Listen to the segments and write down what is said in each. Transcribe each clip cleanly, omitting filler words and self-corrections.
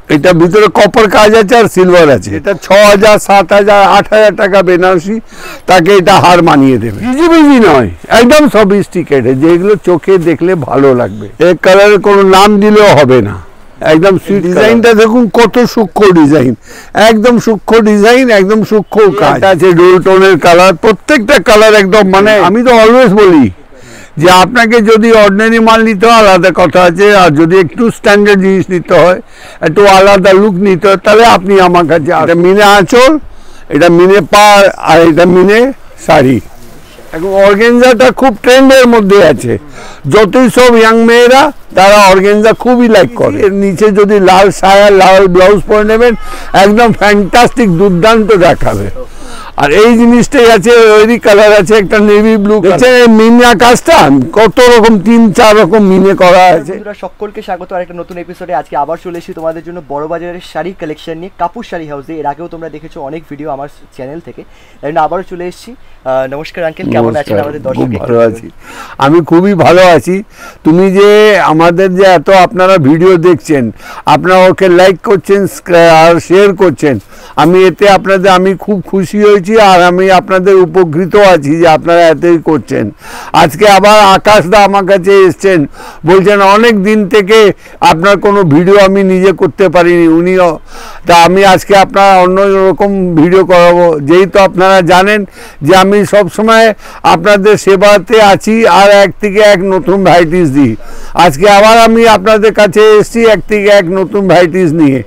এটা ভিতরে কপার কাজ আছে আর সিলভার আছে। এটা 6000 7000 8000 টাকা বেনারসি, তাকে এটা হার মানিয়ে দেবে। বিজি নয়, একদম সফিস্টিকেটেড, যেগুলো চোখে দেখলে ভালো লাগবে। এই কালারের কোনো নাম দিলেও হবে না, একদম সুইট। ডিজাইনটা দেখুন কত সূক্ষ্ম ডিজাইন, একদম সূক্ষ্ম ডিজাইন, একদম সূক্ষ্ম কাজ আছে। ডুল টোনের কালার, প্রত্যেকটা কালার একদম, মানে আমি তো অলওয়েজ বলি যে আপনাকে যদি অর্ডিনারি মাল নিতে হয় আলাদা কথা আছে, আর যদি একটু স্ট্যান্ডার্ড জিনিস নিতে হয়, একটু আলাদা লুক নিতে হয়, তাহলে আপনি আমার কাছে। এটা মিনে আঁচল, এটা মিনে পাড়, আর এটা মিনে শাড়ি। এখন অর্গানজাটা খুব ট্রেন্ডের মধ্যে আছে, যতই সব ইয়াং মেয়েরা তারা অর্গানজা খুবই লাইক করে। এর নিচে যদি লাল সায়া লাল ব্লাউজ পরে নেবেন, একদম ফ্যান্টাস্টিক, দুর্দান্ত দেখাবে। আর এই জিনিসটাই আছে, ওই কালার আছে একটা নেভি ব্লু। মিনা কাজটা কত রকম, 3-4 রকম মিনে করা আছে। সকলকে স্বাগত আরেকটা নতুন এপিসোডে। আজকে আবার চলে এসেছি তোমাদের জন্য বড় বাজারের শাড়ি কালেকশন নিয়ে, কাপুর শাড়ি হাউসে। এর আগেও তোমরা দেখেছো অনেক ভিডিও আমার চ্যানেল থেকে, তাই জন্য আবারও চলে এসেছি। নমস্কার আঙ্কেল, কেমন আছেন? আমাদের দর্শক ভালো আছি, আমি খুবই ভালো আছি। তুমি যে আমাদের যে এত আপনারা ভিডিও দেখছেন, আপনারা ওকে লাইক করছেন আর শেয়ার করছেন, আমি এতে আপনাদের আমি খুব খুশি হয়েছি, আর আমি আপনাদের উপকৃত আছি যে আপনারা এতই করছেন। আজকে আবার আকাশদা আমার কাছে এসছেন, বলছেন অনেক দিন থেকে আপনার কোনো ভিডিও আমি নিজে করতে পারিনি, উনিও। তা আমি আজকে আপনার অন্য রকম ভিডিও করাবো, যেহেতু আপনারা জানেন যে আমি সবসময় আপনাদের সেবাতে আছি আর এক থেকে এক নতুন ভ্যারাইটিস দিই। আজকে আবার আমি আপনাদের কাছে এসেছি এক থেকে এক নতুন ভ্যারাইটিস নিয়ে।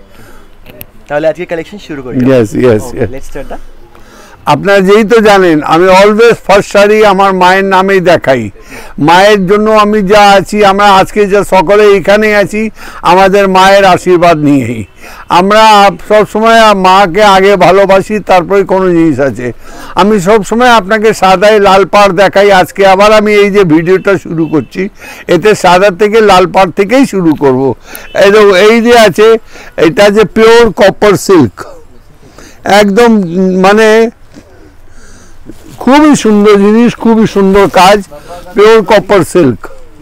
তাহলে আজকে কালেকশন শুরু করি। ইয়েস ইয়েস, লেটস স্টার্ট দা। আপনারা যেই তো জানেন আমি অলওয়েজ ফার্স্ট শাড়ি আমার মায়ের নামেই দেখাই। মায়ের জন্য আমি যা আছি, আমরা আজকে যা সকলে এখানে আছি আমাদের মায়ের আশীর্বাদ নিয়েই। আমরা সবসময় মাকে আগে ভালোবাসি, তারপরে কোনো জিনিস আছে। আমি সবসময় আপনাকে সাদাই লাল পাড় দেখাই। আজকে আবার আমি এই যে ভিডিওটা শুরু করছি, এতে সাদা থেকে লাল পাড় থেকেই শুরু করব। এই যে আছে, এটা যে পিওর কপার সিল্ক, একদম মানে খুবই সুন্দর জিনিস, খুবই সুন্দর কাজ, pure copper silk,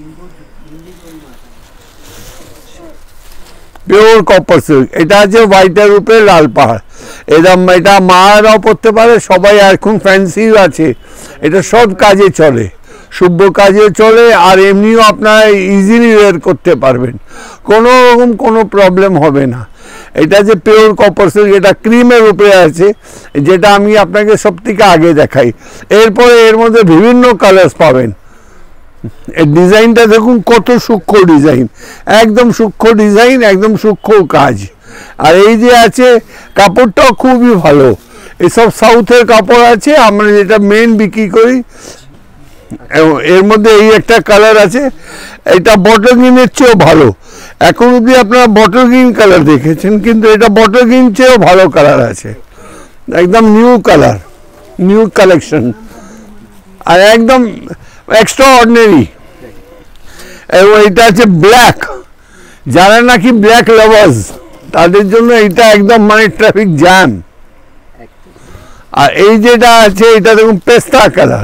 pure copper silk. এটা আছে হোয়াইটের উপরে লাল পাড়। এটা মায়েরাও পরতে পারে, সবাই এখন ফ্যান্সিও আছে। এটা সব কাজে চলে, শুভ কাজে চলে, আর এমনিও আপনারা ইজিলি ওয়্যার করতে পারবেন, কোনো রকম কোনো প্রবলেম হবে না। এটা যে পিওর কপার সিল্ক, এটা ক্রিমের উপরে আছে, যেটা আমি আপনাকে সব থেকে আগে দেখাই। এরপরে এর মধ্যে বিভিন্ন কালার্স পাবেন। এই ডিজাইনটা দেখুন কত সূক্ষ্ম ডিজাইন, একদম সূক্ষ্ম ডিজাইন, একদম সূক্ষ্ম কাজ। আর এই যে আছে, কাপড়টাও খুবই ভালো। এসব সাউথের কাপড় আছে, আমরা যেটা মেন বিক্রি করি। এর মধ্যে এই একটা কালার আছে, এটা বটল গ্রিনের চেয়েও ভালো। এখন অবধি আপনারা বটল গ্রিন কালার দেখেছেন, কিন্তু এটা বটল গ্রিন চেয়েও ভালো কালার আছে, একদম নিউ কালার, নিউ কালেকশন, আর একদম এক্সট্রা অর্ডিনারি। এবং এটা আছে ব্ল্যাক, যারা নাকি ব্ল্যাক লাভার্স তাদের জন্য এটা একদম মানে ট্রাফিক জ্যাম। আর এই যেটা আছে, এটা দেখুন পেস্তা কালার,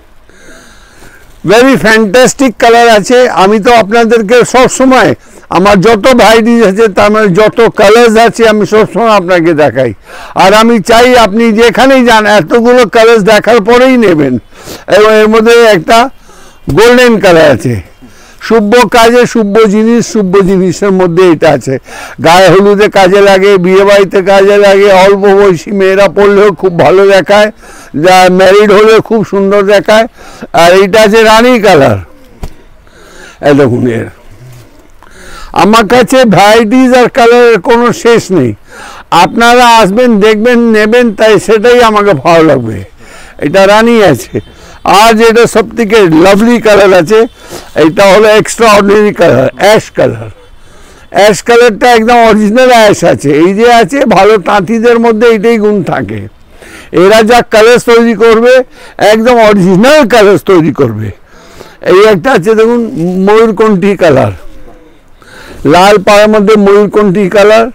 ভেরি ফ্যান্টাস্টিক কালার আছে। আমি তো আপনাদেরকে সবসময় আমার যত ভ্যারাইটিস আছে, তার মানে যত কালার্স আছে, আমি সবসময় আপনাকে দেখাই। আর আমি চাই আপনি যেখানেই যান এতগুলো কালার্স দেখার পরেই নেবেন। এবং এর মধ্যে একটা গোল্ডেন কালার আছে, শুভ কাজে শুভ জিনিস, শুভ জিনিসের মধ্যে এটা আছে। গায়ে হলুদে কাজে লাগে, বিয়ে বাড়িতে কাজে লাগে, অল্প বয়সী মেয়েরা পরলেও খুব ভালো দেখায়, যা ম্যারিড হলে খুব সুন্দর দেখায়। আর এইটা আছে রানী কালার। দেখুন, এর আমার কাছে ভ্যারাইটিস আর কালারের কোনো শেষ নেই। আপনারা আসবেন, দেখবেন, নেবেন, তাই সেটাই আমাকে ভালো লাগবে। এটা রানী আছে। আর যেটা সব থেকে লাভলি কালার আছে, এটা হলো extraordinary colour, ash colour. Ash কালারটা একদম অরিজিনাল অ্যাশ আছে। এই যে আছে, ভালো তাঁতিদের মধ্যে এইটাই গুণ থাকে। এরা যা কালার তৈরি করবে, একদম অরিজিনাল কালার তৈরি করবে। এই একটা আছে দেখুন, ময়ূরকণ্ঠী কালার, লাল পাড়ার মধ্যে ময়ূরকণ্ঠী কালার।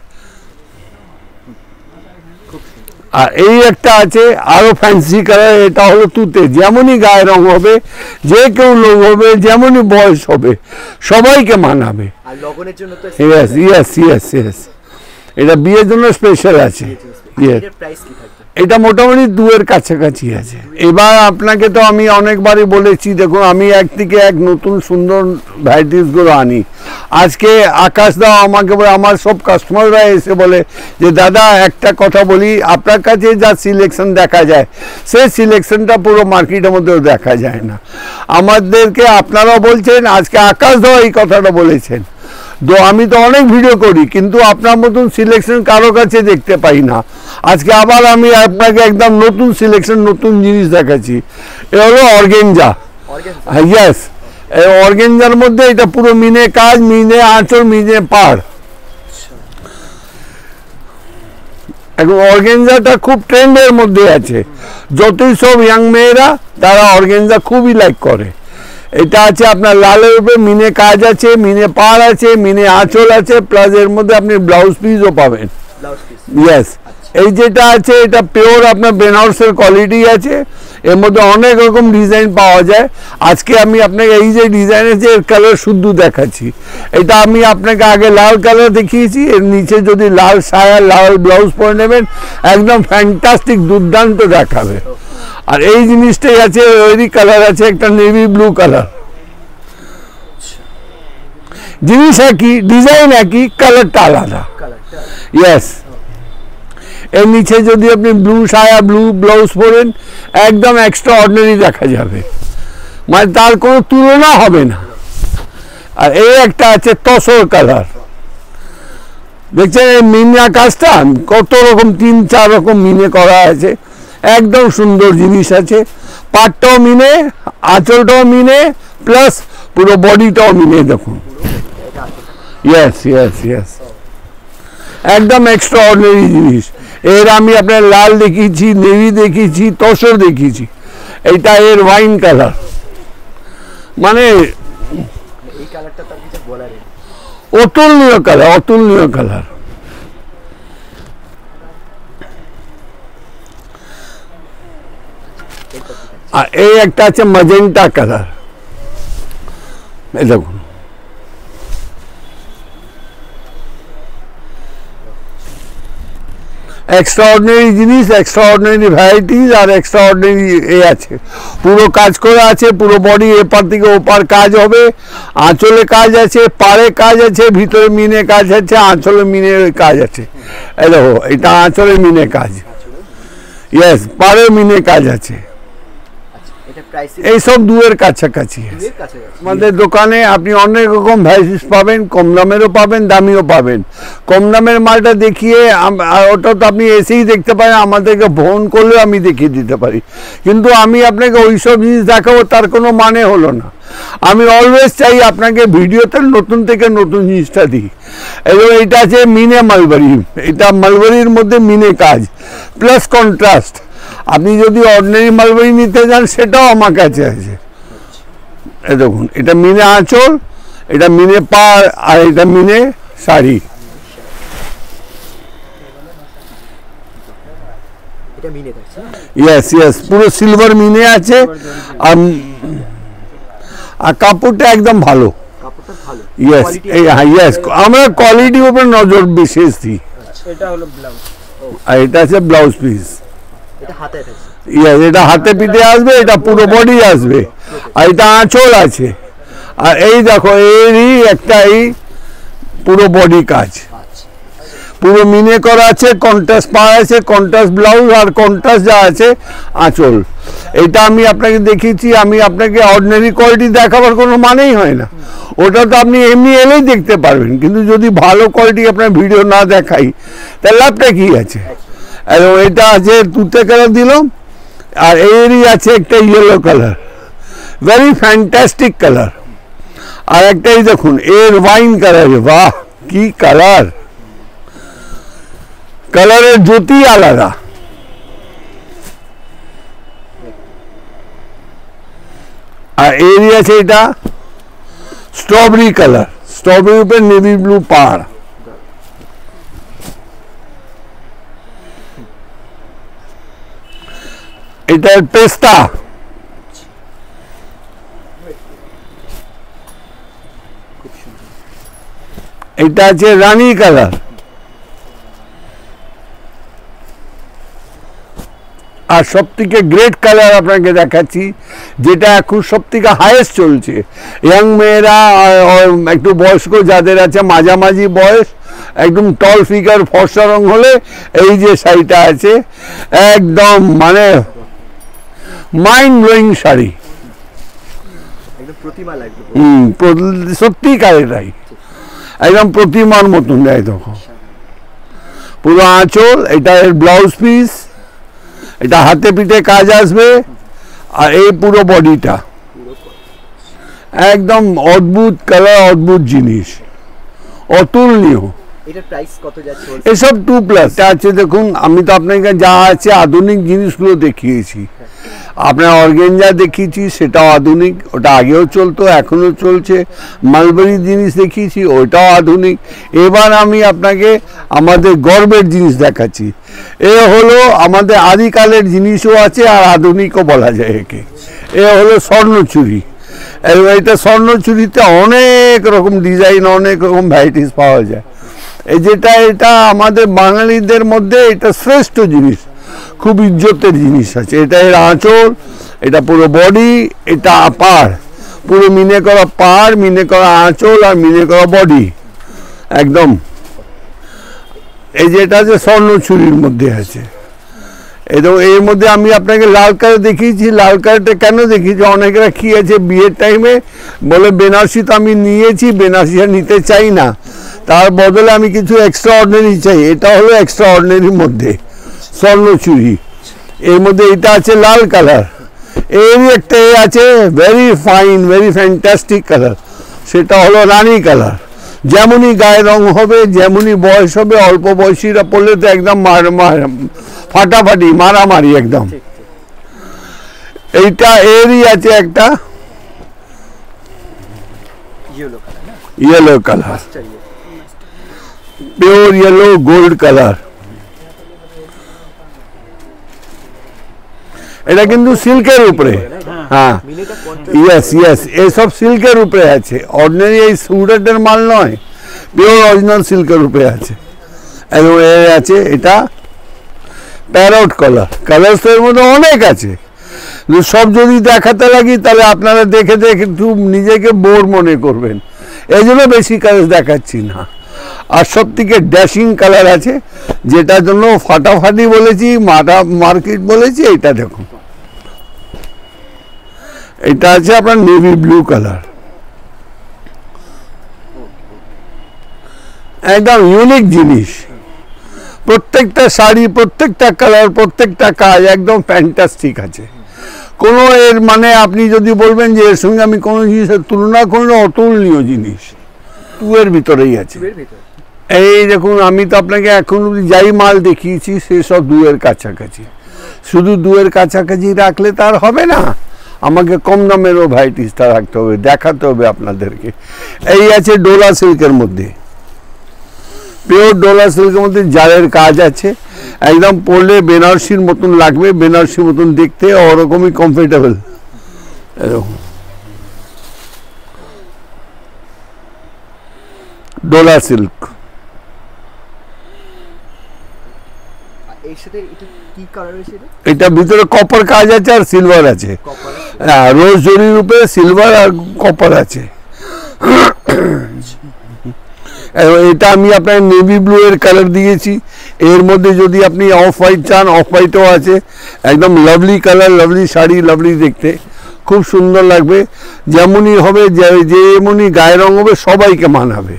আর এই একটা আছে আরো ফ্যান্সি কালার, এটা হলো তুতে। যেমনই গায়ের রং হবে, যে কেউ লোক হবে, যেমনই বয়স হবে, সবাইকে মানাবে। আর লগনের জন্য তো ইয়েস ইয়েস ইয়েস ইয়েস, এটা বিয়ের জন্য স্পেশাল আছে। Yes. এর প্রাইস কি থাকবে? এটা মোটামুটি 2 এর কাছাকাছি আছে। এবার আপনাকে তো আমি অনেকবারই বলেছি, দেখুন আমি এক থেকে এক নতুন সুন্দর ভ্যারাইটিসগুলো আনি। আজকে আকাশ দাও আমাকে বলে, আমার সব কাস্টমাররা এসে বলে যে দাদা একটা কথা বলি, আপনার কাছে যা সিলেকশন দেখা যায় সেই সিলেকশনটা পুরো মার্কেটের মধ্যেও দেখা যায় না। আমাদেরকে আপনারাও বলছেন, আজকে আকাশ দাও এই কথাটা বলেছেন। তো আমি তো অনেক ভিডিও করি, কিন্তু আপনার মতন সিলেকশন কারো কাছে দেখতে পাই না। আজকে আবার আমি আপনাকে একদম নতুন সিলেকশন, নতুন জিনিস দেখাচ্ছি। এ হলো অর্গেঞ্জা। ইয়েস, অর্গেঞ্জার মধ্যে এটা পুরো মিনে কাজ, মিনে আঁচল, মিনে পাড়। এখন অর্গেঞ্জাটা খুব ট্রেন্ডের মধ্যে আছে। যতই সব ইয়াং মেয়েরা তারা অর্গেঞ্জা খুবই লাইক করে। এটা আছে আপনার লালের উপরে মিনে কাজ আছে, মিনে পাড় আছে, মিনে আঁচল আছে, প্লাস এর মধ্যে আপনি ব্লাউজ পিসও পাবেন। ইয়েস, এই যেটা আছে এটা পিওর আপনার বেনারসের কোয়ালিটি আছে। এর মধ্যে অনেক রকম ডিজাইন পাওয়া যায়। আজকে আমি আপনাকে এই যে ডিজাইন আছে এর কালার শুদ্ধ দেখাচ্ছি। এটা আমি আপনাকে আগে লাল কালার দেখিয়েছি, এর নিচে যদি লাল সায়া, লাল ব্লাউজ পরে নেবেন একদম ফ্যান্টাস্টিক, দুর্দান্ত দেখাবে। আর এই জিনিসটাই আছে, ওইরই কালার আছে একটা নেভি ব্লু কালার। জিনিস একই, ডিজাইন একই, কালারটা আলাদা। ইয়েস, এর নিচে যদি আপনি ব্লু সায়া, ব্লু ব্লাউজ পরেন একদম এক্সট্রা অর্ডিনারি দেখা যাবে, মানে তার কোনো তুলনা হবে না। আর এই একটা আছে তসর কালার, দেখছেন এই মিনা কাজটা কত রকম, 3-4 রকম মিনে করা আছে, একদম সুন্দর জিনিস আছে। পাটটাও মিনে, আঁচলটাও মিনে, প্লাস পুরো বডিটাও মিনে। দেখুন, ইয়েস ইয়েস ইয়েস, একদম এক্সট্রা অর্ডিনারি জিনিস। এর আমি আপনার লাল দেখিয়েছি, নেভি দেখিয়েছি, তসর দেখিয়েছি। এইটা এর ওয়াইন কালার, মানে অতুলনীয় কালার, অতুলনীয় কালার। আর এই একটা আছে ম্যাজেন্টা কালার, এই দেখুন। এক্সট্রাঅর্ডিনারি জিনিস, এক্সট্রাঅর্ডিনারি ভ্যারাইটিস, আর এক্সট্রাঅর্ডিনারি এ আছে, পুরো কাজ করা আছে, পুরো বডি এপার থেকে ওপার কাজ হবে। আঁচলে কাজ আছে, পাড়ে কাজ আছে, ভিতরে মিনে কাজ আছে, আঁচলে মিনে কাজ আছে। এই দেখো, এটা আঁচলে মিনে কাজ। ইয়েস, পাড়ে মিনে কাজ আছে। এই সব 2 এর কাছাকাছি। আমাদের দোকানে আপনি অনেক রকম ভ্যারাইটিস পাবেন, কম দামেরও পাবেন, দামিও পাবেন। কম দামের মালটা দেখিয়ে ওটা তো আপনি এসেই দেখতে পারেন, আমাদেরকে ফোন করলেও আমি দেখিয়ে দিতে পারি, কিন্তু আমি আপনাকে ওইসব জিনিস দেখাবো তার কোনো মানে হলো না। আমি অলওয়েজ চাই আপনাকে ভিডিওতে নতুন থেকে নতুন জিনিসটা দিই। এবং এটা আছে মিনে মালবারি, এটা মালবারির মধ্যে মিনে কাজ প্লাস কন্ট্রাস্ট। আপনি যদি অর্ডিনারি মালবারি নিতে যান সেটাও আমার কাছে আছে। এই দেখুন, এটা মিনে আঁচল, এটা মিনে পাড়, আর এটা মিনে শাড়ি। ইয়েস ইয়েস, পুরো সিলভার মিনে আছে। আর কাপড়টা একদম ভালো। ইয়েস ইয়েস, আমরা কোয়ালিটির উপর নজর বিশেষ দিই। আর এটা আছে ব্লাউজ পিস। ইয়েস, এটা হাতে পিঠে আসবে, এটা পুরো বডি আসবে, আর এটা আঁচল আছে। আর এই দেখো, এরই একটা এই পুরো বডি কাজ, পুরো মিনে করা আছে, কন্ট্রাস্ট পাড় আছে, কন্ট্রাস্ট ব্লাউজ, আর কন্ট্রাস্ট যা আছে আঁচল। এটা আমি আপনাকে দেখিয়েছি। আমি আপনাকে অর্ডিনারি কোয়ালিটি দেখাবার কোনো মানেই হয় না, ওটা তো আপনি এমনি এলেই দেখতে পারবেন, কিন্তু যদি ভালো কোয়ালিটি আপনার ভিডিও না দেখাই তাহলে লাভটা কি আছে। এবং এটা আছে তুতে কালার দিলাম, আর এরই আছে একটা yellow colour, very fantastic colour. আর একটাই দেখুন, এর ওয়াইন কালার, বাহ কি কালার, কালারের জ্যোতি আলাদা। আর এরই আছে এটা স্ট্রবেরি কালার, স্ট্রবেরি উপরে নেভি ব্লু পাড়। এটা পেস্তা, এটা আছে রানী কালার, আর সব থেকে গ্রেট কালার আপনাকে দেখাচ্ছি, যেটা এখন সব থেকে হাইয়েস্ট চলছে। ইয়াং মেয়েরা একটু বয়স্ক যাদের আছে, মাঝামাঝি বয়স, একদম টল ফিগার, ফর্সা রং হলে এই যে শাড়িটা আছে একদম মানে মাইন্ড ব্লোয়িং শাড়ি। সত্যিকারেরাই একদম প্রতিমার মতন দেয়। তখন পুরো আঁচল, এটা এর ব্লাউজ পিস, এটা হাতে পিঠে কাজ আসবে, আর এই পুরো বডিটা একদম অদ্ভুত কালার, অদ্ভুত জিনিস, অতুলনীয়। এসব 2+ আছে। দেখুন আমি তো আপনাকে যা আছে আধুনিক জিনিসগুলো দেখিয়েছি। আপনার অর্গেঞ্জা দেখিয়েছি, সেটাও আধুনিক, ওটা আগেও চলতো, এখনো চলছে। মালবেরি জিনিস দেখিয়েছি, ওটাও আধুনিক। এবার আমি আপনাকে আমাদের গর্বের জিনিস দেখাচ্ছি। এ হলো আমাদের আদিকালের জিনিসও আছে আর আধুনিকও বলা যায় একে। এ হলো স্বর্ণচুরি। এটা স্বর্ণচুরিতে অনেক রকম ডিজাইন, অনেক রকম ভ্যারাইটিস পাওয়া যায়। এটা আমাদের বাঙালিদের মধ্যে এটা শ্রেষ্ঠ জিনিস, খুব ইজ্জতের জিনিস আছে। এটা এর আঁচল, এটা পুরো বডি, এটা পাড়, পুরো মিনে করা পাড়, মিনে করা আঁচল আর মিনে করা বডি একদম। এই যেটা যে স্বর্ণচুরির মধ্যে আছে, এর মধ্যে আমি আপনাকে লাল কালার দেখিয়েছি। লাল কালারটা কেন দেখিয়েছি, অনেকেরা কি আছে বিয়ের টাইমে বলে বেনারসি তো আমি নিয়েছি, বেনারসি নিতে চাই না, তার বদলে আমি কিছু এক্সট্রা অর্ডিনারি চাই। এটা হলো এক্সট্রা অর্ডিনারির মধ্যে স্বর্ণচুরি। এর মধ্যে এটা আছে লাল কালার, এরই একটা আছে very fine, very fantastic colour, সেটা হলো রানী কালার। যেমনই গায়ে রং হবে, যেমনই বয়স হবে, অল্প বয়সীরা পড়লে তো একদম ফাটাফাটি, মারামারি একদম। এইটা এরই আছে একটা yellow colour, pure yellow gold colour. এটা কিন্তু সিল্কের উপরে, হ্যাঁ ইয়েস ইয়েস, এসব সিল্কের উপরে আছে, অর্ডিনারি এই সুরেটের মাল নয়, পিওর অরিজিনাল সিল্কের উপরে আছে। এবং এর আছে এটা প্যারট কালার। কালার তো এর মধ্যে অনেক আছে, সব যদি দেখাতে লাগি তাহলে আপনারা দেখে দেখে একটু নিজেকে বোর মনে করবেন, এই জন্য বেশি কালার দেখাচ্ছি না। আর সব থেকে ড্যাশিং কালার আছে, যেটার জন্য ফাটাফাটি বলেছি, মার্কেট বলেছি। এটা দেখুন, এটা আছে আপনার নেভি ব্লু কালার, একদম ইউনিক জিনিস। প্রত্যেকটা শাড়ি, প্রত্যেকটা কালার, প্রত্যেকটা কাজ একদম ফ্যান্টাস্টিক আছে। কোনো এর মানে আপনি যদি বলবেন যে এর সঙ্গে আমি কোনো জিনিসের তুলনা করলে, অতুলনীয় জিনিস 2 এর ভিতরেই আছে। এই দেখুন, আমি তো আপনাকে এখন যাই মাল দেখিয়েছি সেসব 2 এর কাছাকাছি। শুধু 2 এর কাছাকাছি রাখলে তার হবে না, আমাকে কম দামেরও ভ্যারাইটিসটা রাখতে হবে, দেখাতে হবে আপনাদেরকে। এই আছে ডোলা সিল্কের মধ্যে, পিওর ডোলা সিল্কের মধ্যে জারের কাজ আছে, একদম পরলে বেনারসির মতন লাগবে, বেনারসির মতন দেখতে, ওরকমই কমফোর্টেবল। এরকম ডোলা সিল্ক। এটা ভিতরে কপার কাজ আছে আর সিলভার আছে, রোজ জরির উপরে সিলভার আর কপার আছে। এটা আমি আপনার নেভি ব্লু এর কালার দিয়েছি। এর মধ্যে যদি আপনি অফ হোয়াইট চান, অফ হোয়াইটও আছে, একদম lovely colour, lovely sari, lovely দেখতে, খুব সুন্দর লাগবে। যেমনই হবে, যেমনই গায়ের রং হবে, সবাইকে মানাবে।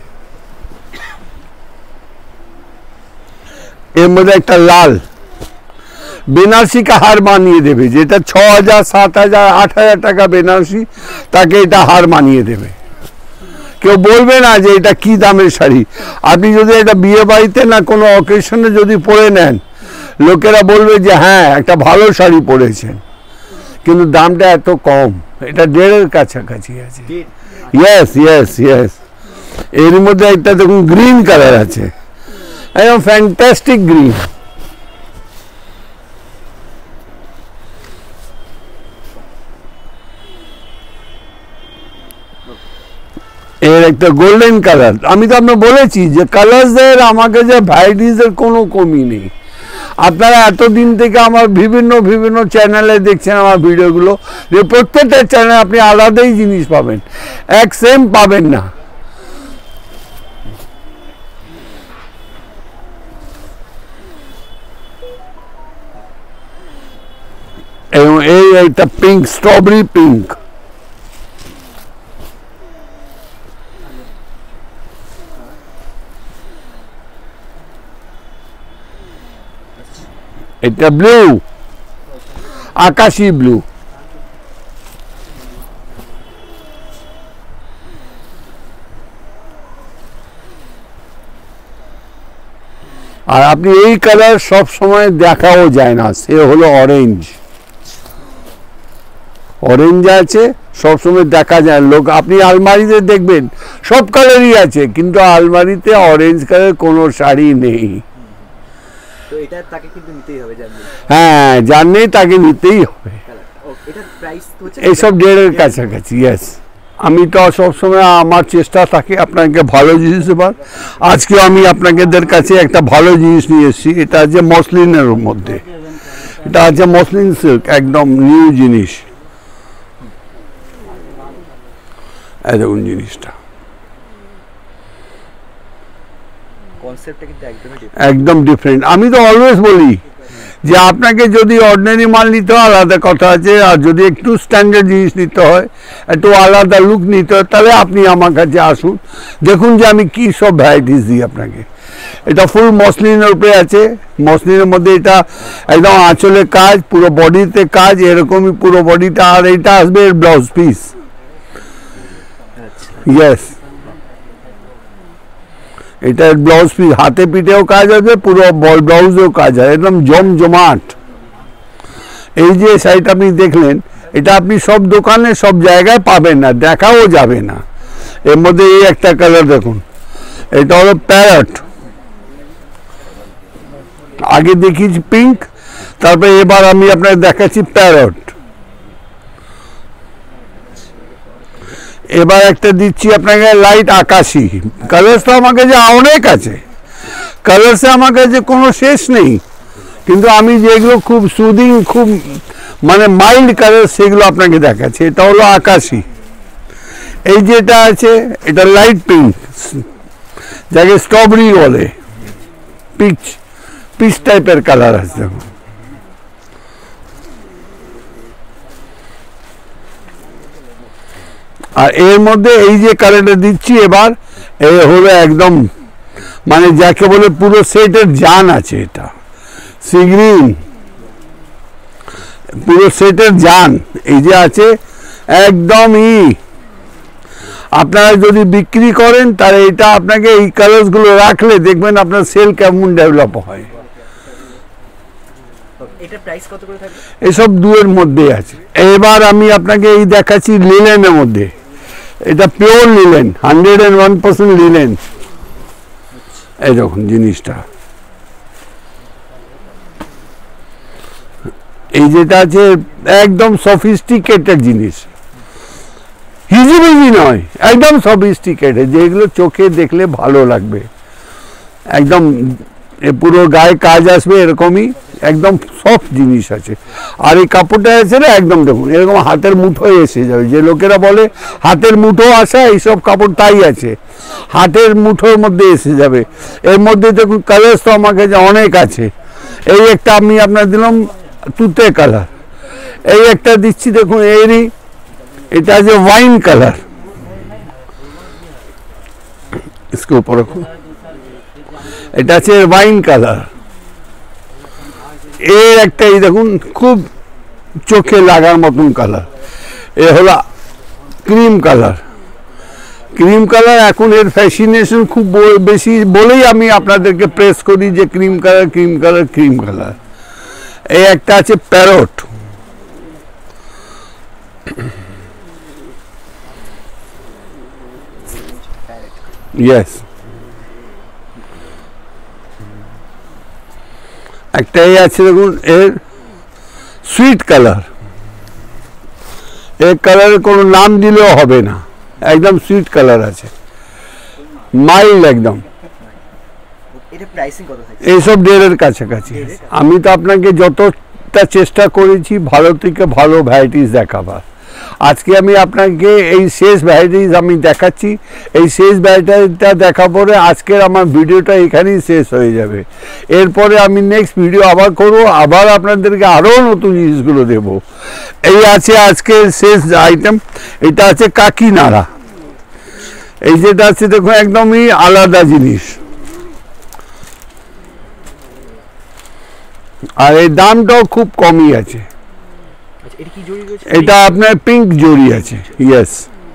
এর মধ্যে একটা লাল বেনারসিকে হার মানিয়ে দেবে, যেটা 6,000, 7,000, 8,000 টাকা বেনারসি, তাকে এটা হার মানিয়ে দেবে। কেউ বলবে না যে এটা কি দামের শাড়ি। আপনি যদি এটা বিয়ে বাড়িতে না কোনো অকেশনে যদি পরে নেন, লোকেরা বলবে যে হ্যাঁ একটা ভালো শাড়ি পরেছেন, কিন্তু দামটা এত কম। এটা 1.5-এর কাছাকাছি আছে। Yes yes yes. এর মধ্যে একটা দেখুন গ্রিন কালার আছে, একদম ফ্যান্টাস্টিক গ্রিন। এর একটা গোল্ডেন কালার। আমি তো আপনাকে বলেছি যে কালার্সদের আমার কাছে ভ্যারাইটিসের কোনো কমি নেই। আপনারা এতদিন থেকে আমার বিভিন্ন বিভিন্ন চ্যানেলে দেখছেন আমার ভিডিওগুলো, যে প্রত্যেকটা চ্যানেলে আপনি আলাদাই জিনিস পাবেন, এক সেম পাবেন না। এবং এইটা পিঙ্ক, স্ট্রবেরি পিঙ্ক। এটা ব্লু, আকাশি ব্লু। আর আপনি এই কালার সব সময় দেখাও যায় না, সে হলো অরেঞ্জ। অরেঞ্জ আছে সবসময় দেখা যায়, লোক আপনি আলমারিতে দেখবেন সব কালারই আছে, কিন্তু আলমারিতে অরেঞ্জ কালার কোনো শাড়ি নেই। তো এটা তাকে কিন্তু নিতেই হবে, হ্যাঁ, যার নেই তাকে নিতেই হবে। এটার প্রাইস তো এইসব 1.5-এর কাছাকাছি। ইয়েস, আমি তো সবসময় আমার চেষ্টা থাকে আপনাকে ভালো জিনিস দেবার। আজকে আমি আপনাদের কাছে একটা ভালো জিনিস নিয়ে এসেছি। এটা আছে মসলিনের মধ্যে, এটা আছে মসলিন সিল্ক, একদম নিউ জিনিস। এই দেখুন জিনিসটা, কনসেপ্টটা কিন্তু একদম ডিফারেন্ট। আমি তো অলওয়েজ বলি যে আপনাকে যদি অর্ডিনারি মাল নিতে হয় আলাদা কথা আছে, আর যদি একটু স্ট্যান্ডার্ড জিনিস নিতে হয়, একটু আলাদা লুক নিতে হয়, তাহলে আপনি আমার কাছে আসুন, দেখুন যে আমি কী সব ভ্যারাইটিস দিই আপনাকে। এটা ফুল মসলিনের উপরে আছে, মসলিনের মধ্যে এটা একদম আঁচলে কাজ, পুরো বডিতে কাজ, এরকমই পুরো বডিটা। আর এটা আসবে এর ব্লাউজ পিস। ইয়েস, এটার ব্লাউজ পিস, হাতে পিঠেও কাজ আছে, পুরো ব্লাউজেও কাজ আছে, একদম জমজমাট। এই যে শাড়িটা আপনি দেখলেন, এটা আপনি সব দোকানে সব জায়গায় পাবেন না, দেখাও যাবে না। এর মধ্যে এই একটা কালার দেখুন, এটা হলো প্যারট। আগে দেখিয়েছি পিঙ্ক, তারপরে এবার আমি আপনাকে দেখাচ্ছি প্যারট। এবার একটা দিচ্ছি আপনাকে লাইট আকাশি। কালার্স তো আমার কাছে অনেক আছে, কালার্সে আমার কাছে কোনো শেষ নেই, কিন্তু আমি যেগুলো খুব সুদিং, খুব মানে মাইল্ড কালার, সেগুলো আপনাকে দেখাচ্ছি। এটা হলো আকাশি। এই যেটা আছে এটা লাইট পিঙ্ক, যাকে স্ট্রবেরি বলে, পিচ টাইপের কালার আছে দেখুন। আর এর মধ্যে এই যে কালারটা দিচ্ছি এবার, এ হলো একদম মানে যাকে বলে পুরো সেটের জান আছে। এটা সি গ্রিন, পুরো সেটের জান এই যে আছে একদমই। আপনারা যদি বিক্রি করেন তাহলে এটা আপনাকে এই কালারগুলো রাখলে দেখবেন আপনার সেল কেমন ডেভেলপ হয়। এটা প্রাইস কত করে থাকবে? এসব 2-এর মধ্যে আছে। এবার আমি আপনাকে এই দেখাচ্ছি লিলেনের মধ্যে। এটা পিওর লিলেন, 101% লিলেন। এই দেখুন জিনিসটা, এই যেটা আছে একদম সফিস্টিকেটেড জিনিস, হিজিবিজি নয়, একদম সফিস্টিকেটেড, যেগুলো চোখে দেখলে ভালো লাগবে। একদম পুরো গায়ে কাজ আসবে এরকমই, একদম সফট জিনিস আছে। আর এই কাপড়টা আছে না, একদম দেখুন এরকম হাতের মুঠোয় এসে যাবে। যে লোকেরা বলে হাতের মুঠো আসা, এইসব কাপড় তাই আছে, হাতের মুঠোর মধ্যে এসে যাবে। এর মধ্যে দেখুন কালার্স তো আমার কাছে অনেক আছে। এই একটা আমি আপনার দিলাম তুতে কালার, এই একটা দিচ্ছি দেখুন এরই, এটা আছে ওয়াইন কালার। इसके ऊपर रखो, এটা আছে ওয়াইন কালার। এর একটা এই দেখুন খুব চোখে লাগার মতন কালার, এ হলো ক্রিম কালার। ক্রিম কালার এখন এর ফ্যাসিনেশন খুব বেশি বলেই আমি আপনাদেরকে প্রেস করি যে cream colour, cream colour, cream colour. এই একটা আছে প্যারট, ইয়েস। একটা এই আছে দেখুন এর সুইট কালার, এই কালারের কোনো নাম দিলেও হবে না, একদম সুইট কালার আছে, মাইল্ড একদম। এটা প্রাইসিং কত থাকে? এইসব 1.5-এর কাছাকাছি। আমি তো আপনাকে যতটা চেষ্টা করেছি ভালো থেকে ভালো ভ্যারাইটিস দেখাবার, আজকে আমি আপনাকে এই শেষ ভ্যারাইটিস আমি দেখাচ্ছি। এই শেষ ভ্যারাইটিটা দেখা পরে আজকের আমার ভিডিওটা এখানেই শেষ হয়ে যাবে। এরপরে আমি নেক্সট ভিডিও আবার করব, আবার আপনাদেরকে আরও নতুন জিনিসগুলো দেব। এই আছে আজকের শেষ আইটেম, এটা আছে কাকিনাড়া। এই যেটা আছে দেখুন একদমই আলাদা জিনিস, আর এই দামটাও খুব কমই আছে। এটা কি জড়ি রয়েছে? এটা আপনার পিঙ্ক জড়ি আছে। ইয়েস,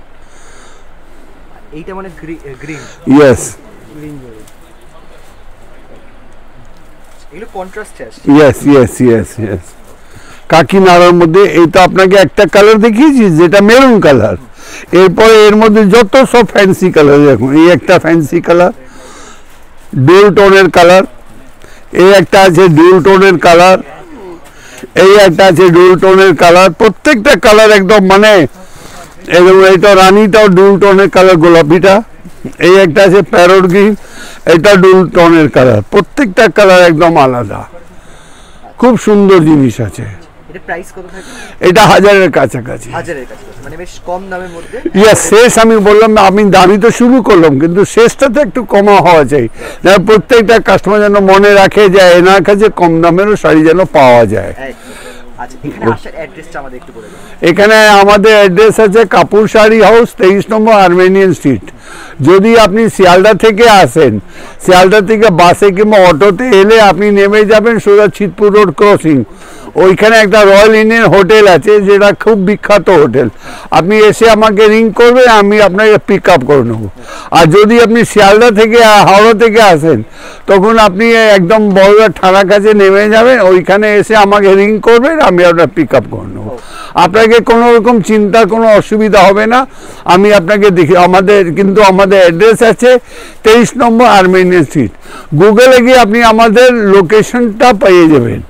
এইটা মানে গ্রিন। ইয়েস, গ্রিন জড়ি। এগুলো কন্ট্রাস্টে আছে। Yes yes yes yes. কাকিনাড়ার মধ্যে এইটা আপনাকে একটা কালার দেখিয়েছি যেটা মেরুন কালার, এরপরে এর মধ্যে যত সব ফ্যান্সি কালার দেখুন। এই একটা ফ্যান্সি কালার, ডুল টোনের কালার, এই একটা আছে ডুল টোনের কালার, এই একটা আছে ডুল টোনের কালার। প্রত্যেকটা কালার একদম মানে এরকম। এইটা রানিটাও ডুল টোনের কালার, গোলাপিটা। এই একটা আছে প্যারট গ্রিন, এটা ডুল টোনের কালার। প্রত্যেকটা কালার একদম আলাদা, খুব সুন্দর জিনিস আছে। এটা প্রাইস কত থাকে? এটা 1000-এর কাছাকাছি। 1000-এর কাছাকাছি, মানে বেশ কম দামের মধ্যে। ইয়েস, শেষ আমি বললাম না, আমি দামি তো শুরু করলাম, কিন্তু শেষটা তো একটু কমা হওয়া চাই, যেন প্রত্যেকটা কাস্টমার যেন মনে রাখে যে এনার কাছে কম দামেরও শাড়ি যেন পাওয়া যায়। আচ্ছা, এখানে আসার অ্যাড্রেসটা আমাদের একটু বলে দিন। এখানে আমাদের অ্যাড্রেস আছে কাপুর শাড়ি হাউস, 23 নম্বর আর্মেনিয়ান স্ট্রিট। যদি আপনি শিয়ালদা থেকে আসেন, শিয়ালদা থেকে বাসে কিংবা অটোতে এলে আপনি নেমে যাবেন সোজা ছিটপুর রোড ক্রসিং, ওইখানে একটা রয়্যাল ইন্ডিয়ান হোটেল আছে যেটা খুব বিখ্যাত হোটেল। আপনি এসে আমাকে রিং করবেন, আমি আপনাকে পিক আপ করে নেব। আর যদি আপনি শিয়ালদা থেকে হাওড়া থেকে আসেন, তখন আপনি একদম বড় থানার কাছে নেমে যাবেন, ওইখানে এসে আমাকে রিং করবেন, আমি আপনার পিক আপ করে নেব। আপনাকে কোনো রকম চিন্তার কোনো অসুবিধা হবে না। আমি আপনাকে দেখি আমাদের অ্যাড্রেস আছে 23 নম্বর আর্মেনিয়ান স্ট্রিট। গুগলে গিয়ে আপনি আমাদের লোকেশনটা পেয়ে যাবেন।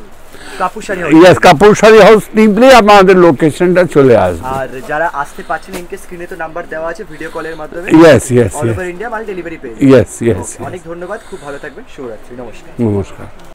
কাপুর শাড়ি হাউস টিপলে আমাদের লোকেশনটা চলে আসবে। আর যারা আসতে পারছেন, ইনকে স্ক্রিনে তো নাম্বার দেওয়া আছে, ভিডিও কলের মাধ্যমে অল ওভার ইন্ডিয়া মাল ডেলিভারি পেয়ে যাবেন। Yes yes. অনেক ধন্যবাদ, খুব ভালো থাকবেন, শুভরাত্রি, নমস্কার। নমস্কার।